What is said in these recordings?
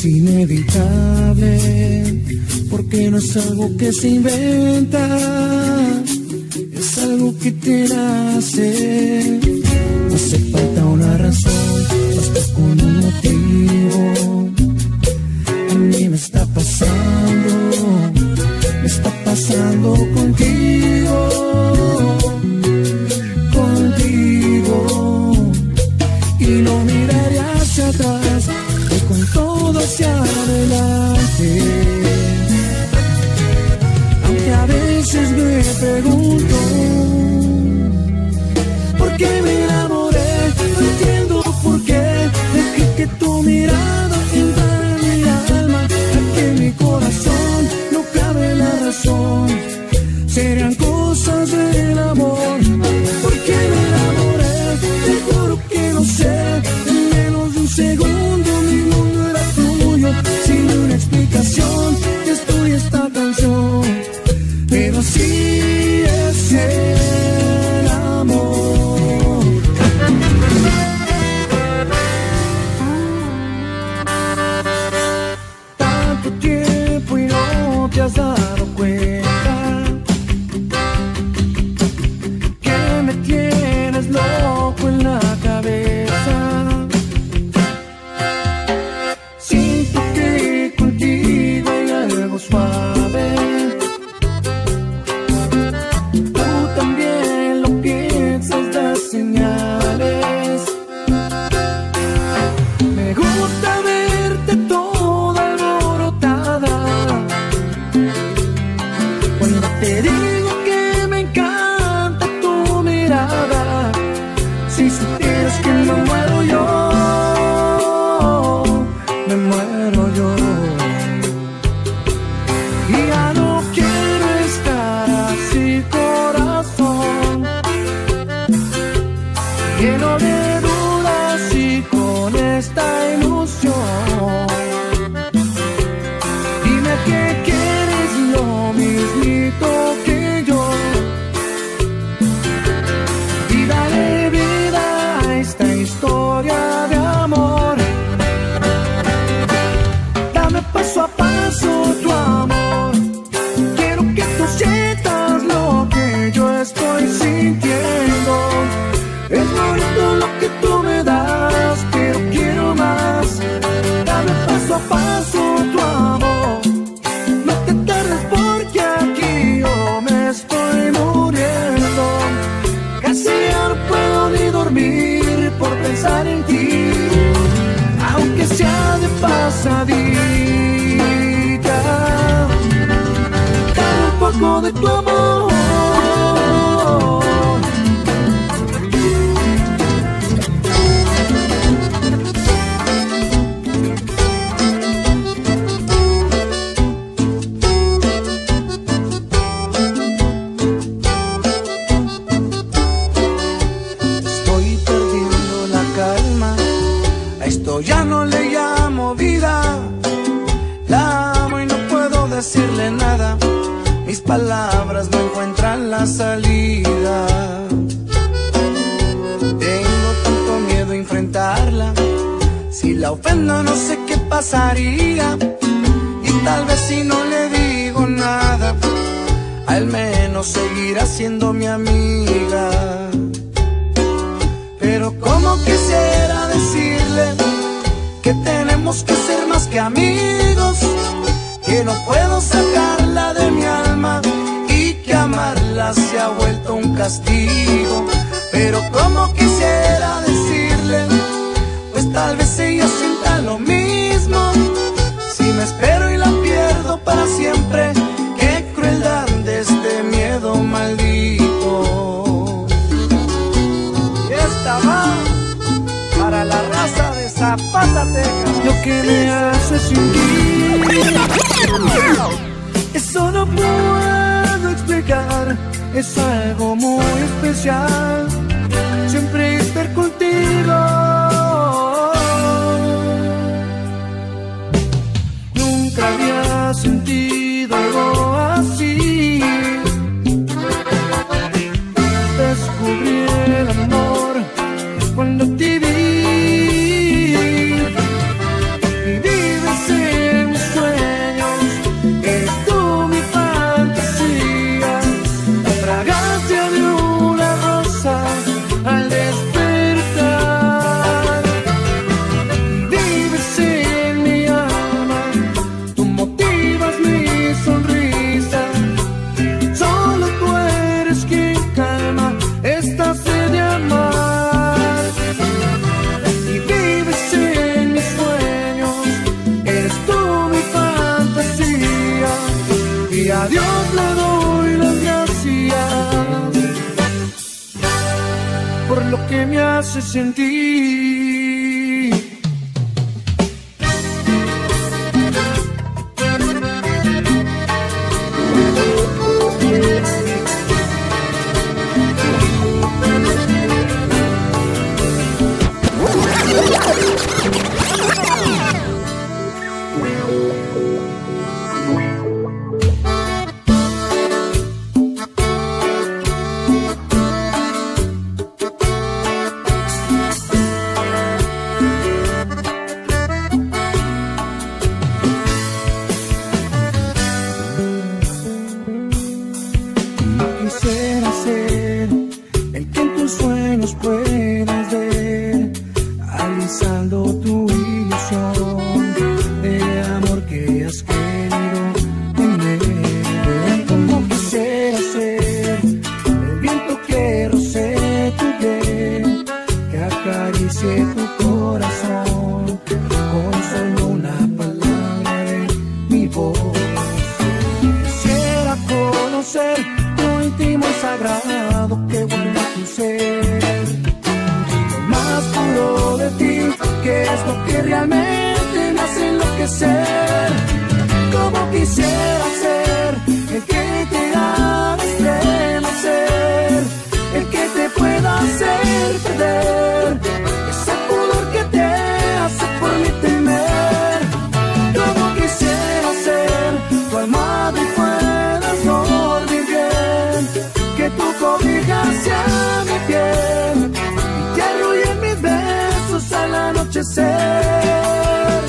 es inevitable, porque no es algo que se inventa, es algo que te nace. No hace falta una razón, basta con un motivo. A mí me está pasando contigo, y no miraré hacia atrás, voy con todo hacia adelante. Aunque a veces me pregunto por qué me enamoré, no entiendo por qué. Dejé que tu mirada entrara en mi alma, aquí en mi corazón no cabe la razón. Serían cosas del amor. ¿Por qué me enamoré? Te juro que no sé. En menos de un segundo mi mundo era tuyo, sin una explicación. Esto y esta canción, pero así es el amor. Tanto tiempo y no te has dado cuenta que me tienes loco en la cabeza. Siento que contigo hay algo suave. Tú también lo piensas, das señales. Me gusta verte toda alborotada cuando te digo que me encanta tu mirada. Si supieras que me muero yo, me muero yo. Y ya no quiero estar así, corazón, lleno de dudas y con esta ilusión. Dime que quieres lo mismito que yo, y dale vida a esta historia de amor. Dame paso a paso tu amor, quiero que tú sientas lo que yo estoy sintiendo. Es bonito lo que tú me das, pero quiero más. Dame paso a paso tu amor, no te tardes porque aquí yo me estoy muriendo. Casi ya no puedo ni dormir por pensar en ti, aunque sea de pasadita. Dame un poco de tu amor. Estoy perdiendo la calma, a esto ya no le llamo vida. La amo y no puedo decirle nada, mis palabras no encuentran la salida. Tengo tanto miedo a enfrentarla, si la ofendo no sé qué pasaría. Y tal vez si no le digo nada, al menos seguirá siendo mi amiga. Pero como quisiera decirle que tenemos que ser más que amigos, que no puedo sacarla de mi alma y que amarla se ha vuelto un castigo. Pero como quisiera decirle, pues tal vez ella sienta lo mismo. Si me espero y la pierdo para siempre, qué crueldad de este miedo maldito. Y esta va para la raza de Zapata, Texas. Lo que me hace sentir, eso no puedo explicar, es algo muy especial. Siempre estar contigo, nunca había sentido algo así. Descubrí el amor cuando te vi, y vives por lo que me hace sentir. Quisiera ser el que en tus sueños puedas ver, alisando tu ilusión de amor que has querido tener. Como quisiera ser el viento que rocee tu piel, que acaricie tu corazón con solo una palabra de mi voz. Quisiera conocer íntimo y sagrado que guarda tu ser, lo más puro de ti, que es lo que realmente me hace enloquecer. Como quisiera ser el que te haga estremecer, el que te pueda hacer perder ese pudor que te hace por mí temer. Como quisiera ser tu almohada y puedas dormir bien, que tu cobija sea mi piel y que arrullen mis besos al anochecer.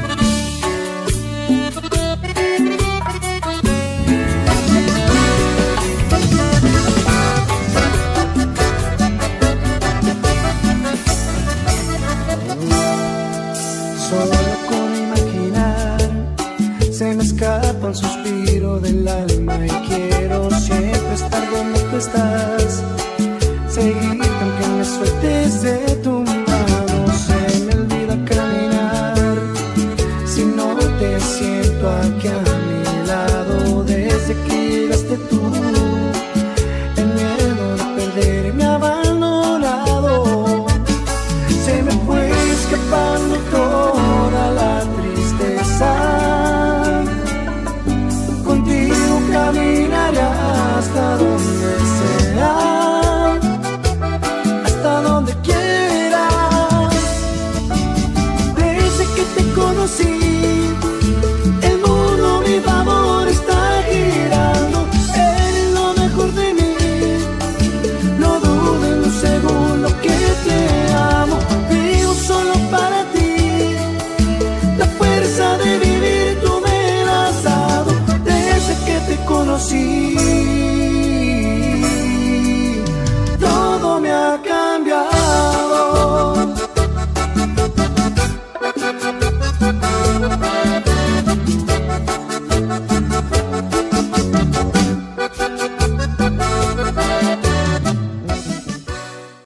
Solo con imaginar se me escapa un suspiro del alma y quiero siempre estar donde tú estás, seguirte aunque me sueltes de